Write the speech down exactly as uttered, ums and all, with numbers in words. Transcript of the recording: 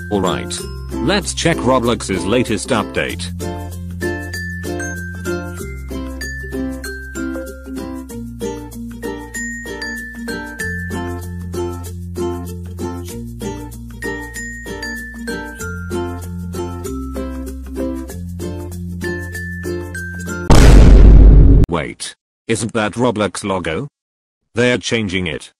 Alright. Let's check Roblox's latest update. Wait. Isn't that Roblox logo? They're changing it.